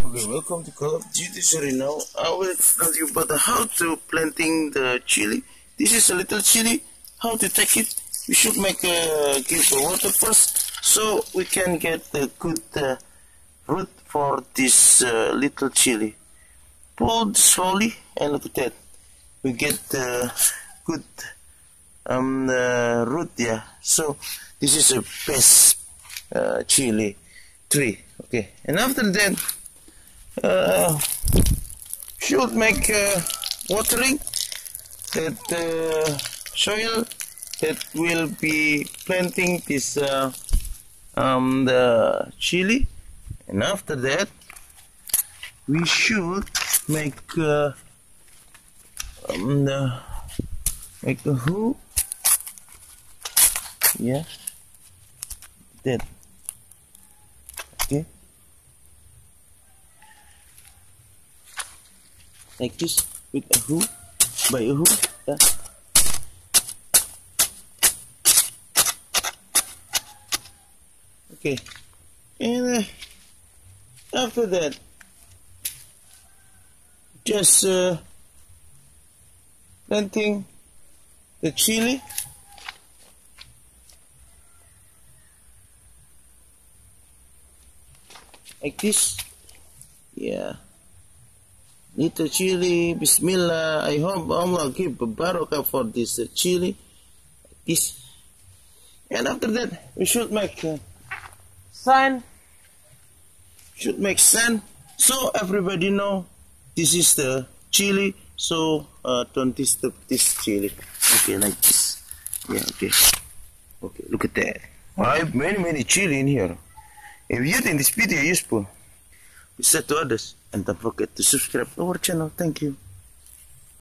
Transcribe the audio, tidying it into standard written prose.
Okay, welcome to Call of Duty. Sorry, now I will tell you about how to planting the chili. This is a little chili. How to take it? We should make give the water first, so we can get the good root for this little chili. Pull slowly, and look at that. We get the good root. Yeah. So this is a best chili tree. Okay, and after that. Should make watering that soil that will be planting this the chili, and after that we should make make a hoe. Yeah, that. Okay. Like this with a hoe, by a hoe, yeah. Okay, and after that, just planting the chili. Like this, yeah. Little chili, Bismillah. I hope Allah give a barakah for this chili. This, and after that we should make sign. Should make sign so everybody know this is the chili. So don't disturb this chili. Okay, like this. Yeah. Okay. Okay. Look at that. I have many chili in here. If you think this video useful, share to others, and don't forget to subscribe to our channel. Thank you.